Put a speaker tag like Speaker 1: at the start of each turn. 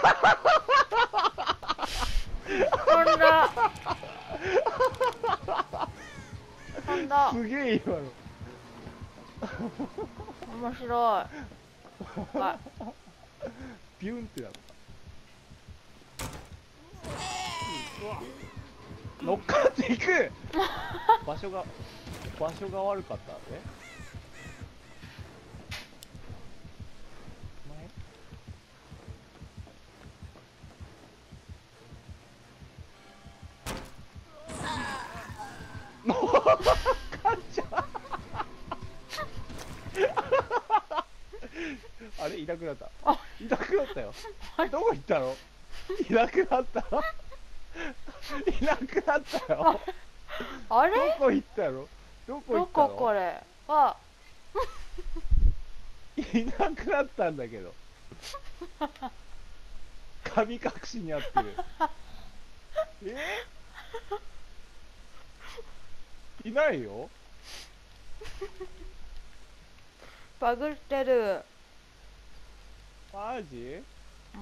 Speaker 1: 飛んだ。飛んだ。
Speaker 2: すげえ今の。
Speaker 1: 面白い。あ、
Speaker 2: ビュンってなった。うわ、乗っかっていく。場所が悪かったね。乗っかっちゃう。あれいなくなった。
Speaker 1: あ、
Speaker 2: いなくなったよ。どこ行ったの？いなくなった。いなくなったよ。
Speaker 1: あれ？
Speaker 2: どこ行ったの？どこ行
Speaker 1: ど
Speaker 2: ったの？
Speaker 1: ここれ？あ、
Speaker 2: いなくなったんだけど。神隠しにあってる。いないよ。
Speaker 1: バグってる。
Speaker 2: マジ？
Speaker 1: うん。